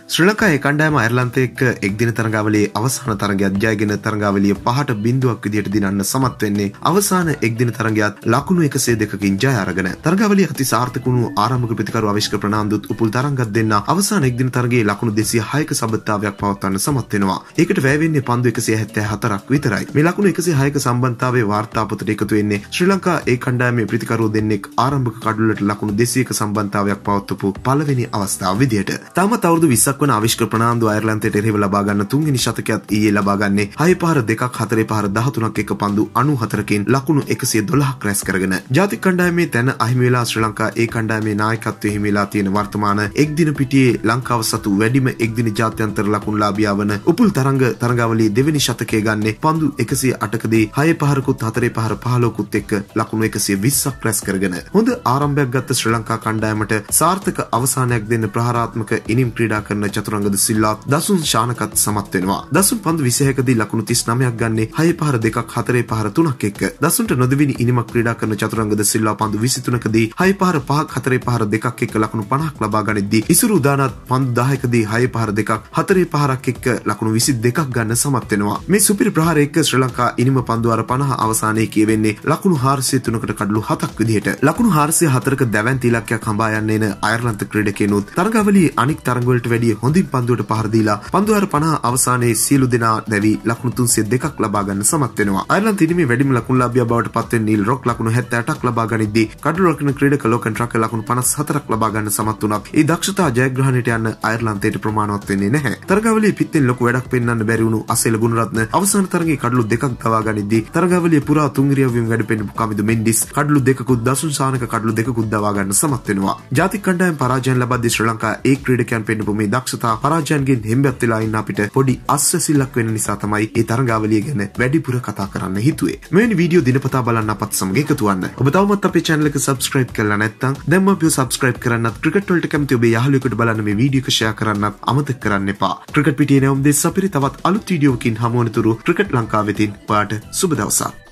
ශ්‍රී ලංකාවේ කණ්ඩායම අයර්ලන්තය එක්ක එක්දින තරඟාවලියේ අවසාන තරඟයත් ජයගෙන තරඟාවලිය 5ට 0ක් විදියට දිනන්න සමත් වෙන්නේ අවසාන එක්දින තරඟයත් ලකුණු 102කින් ජය අරගෙන. තරඟාවලිය අති සාර්ථක වුණු ආරම්භක ප්‍රතිකරු අවිෂ්ක ප්‍රනාන්දුත් උපුල් තරඟත් දෙන්න අවසාන එක්දින තරඟයේ ලකුණු 206ක සම්බන්ධතාවයක් පවත්වන්න සමත් වෙනවා. ඒකට වැය වෙන්නේ පන්දු 174ක් විතරයි. මේ ලකුණු 106ක සම්බන්ධතාවයේ වාර්තාපතට එකතු වෙන්නේ ශ්‍රී ලංකා ඒ කණ්ඩායමේ ප්‍රතිකරු දෙන්නෙක් ආරම්භක කඩුවලට ලකුණු 200ක සම්බන්ධතාවයක් පවත්වපු පළවෙනි අවස්ථාව විදියට. තාමත් අවුරුදු 20ක් වන අවිෂ්ක ප්‍රනාන්දු අයර්ලන්තයට එරෙහිව ලබා ගන්න තුන්වෙනි ශතකයත් ඊයේ ලබා ගන්නේ 6 පහර 2ක් 4 පහර 13ක් එක පන්දු 94කින් ලකුණු 112ක් රැස් කරගෙන. ජාතික කණ්ඩායමේ තැන අහිමි වෙලා ශ්‍රී ලංකා ඒ කණ්ඩායමේ නායකත්වයේ හිමි වෙලා තියෙන වර්තමාන එක්දින පිටියේ ලංකාව සතු වැඩිම එක්දින ජාත්‍යන්තර ලකුණුලාභියා වන උපුල් තරඟාවලියේ දෙවෙනි ශතකයේ ගන්නේ පන්දු 108කදී 6 පහරකුත් 4 පහර 15කුත් එක්ක ලකුණු 120ක් රැස් කරගෙන. හොඳ ආරම්භයක් ගත්ත ශ්‍රී ලංකා කණ්ඩායමට සාර්ථක අවසානයක් දෙන්න ප්‍රහාරාත්මක ඉනිම් ක්‍රීඩා කරන චතුරංගද සිල්ලාත් දසුන් ශානකත් සමත් වෙනවා. දසුන් පන්දු 26කදී ලකුණු 39ක් ගන්නේ 6 පහර 2ක් 4 පහර 3ක් එක්ක. දසුන්ට නොදෙවෙනි ඉනිමක් ක්‍රීඩා කරන චතුරංගද සිල්ලා පන්දු 23කදී 6 පහර 5ක් 4 පහර 2ක් එක්ක ලකුණු 50ක් ලබා ගනිද්දී ඉසුරු උදානත් පන්දු 10කදී 6 පහර 2ක් 4 පහරක් එක්ක ලකුණු 22ක් ගන්න සමත් වෙනවා. මේ සුපිරි ප්‍රහාරය එක්ක ශ්‍රී ලංකා ඉනිම පන්දු අර 50 අවසානයේ කියවෙන්නේ ලකුණු 403කට කඩලු 7ක් විදිහට. ලකුණු 404ක දැවැන්ත ඉලක්කයක් හඹා යන්න එන අයර්ලන්ත ක්‍රීඩකයනුත් තරඟාවලියේ අනික් තරඟවලට වැඩිය හොඳින් පන්දුවට පහර දීලා පන්දු අර 50 අවසානයේ සියලු දෙනා දැවි ලකුණු 302ක් ලබා ගන්න සමත් වෙනවා. අයර්ලන්ත ඉනිමේ වැඩිම ලකුණුලාභියා බවට පත් වෙන නීල් රොක් ලකුණු 78ක් ලබා ගනිද්දී කඩලු රකින්න ක්‍රීඩක ලෝකන් ට්‍රක් ලකුණු 54ක් ලබා ගන්න සමත් වුණා. ඒ දක්ෂතා ජයග්‍රහණයට යන්න අයර්ලන්තයට ප්‍රමාණවත් වෙන්නේ නැහැ. තරඟාවලියේ පිටෙන් ලොකු වැඩක් පෙන්වන්න බැරි වුණු අසෙල ගුණරත්න අවසාන තරඟයේ කඩලු දෙකක් දවා ගනිද්දී තරඟාවලියේ පුරා තුන් ඉරියව්වෙන් වැඩ පෙන්නපු කමිදු මෙන්ඩිස් කඩලු දෙකකුත් දසුන් සානක කඩලු දෙකකුත් දවා ගන්න සමත් වෙනවා. ජාතික කණ්ඩායම පරාජයන් ලබද්දී ශ්‍රී ලංකා ඒ ක්‍රීඩකයන් පෙන්නපු මේ දක්ෂතා පරාජයන්ගෙන් හෙම්බත් වෙලා ඉන්න අපිට පොඩි අස්වැසිල්ලක් වෙන නිසා තමයි මේ තරඟාවලිය ගැන වැඩිපුර කතා කරන්න හිතුවේ. මෙවැනි වීඩියෝ දිනපතා බලන්න අපත් සමග එකතු වන්න. ඔබ තවමත් අපේ channel එක subscribe කරලා නැත්නම් දැන්ම අපිව subscribe කරන්නත් ක්‍රිකට් වලට කැමති ඔබේ යාළුවෙකුට බලන්න මේ වීඩියෝ එක share කරන්නත් අමතක කරන්න එපා. ක්‍රිකට් පිටියේ නැවුම් දෙස් අපිට තවත් අලුත් වීඩියෝකින් හමු වනතුරු ක්‍රිකට් ලංකාවෙතින් ඔයාට සුබ දවසක්.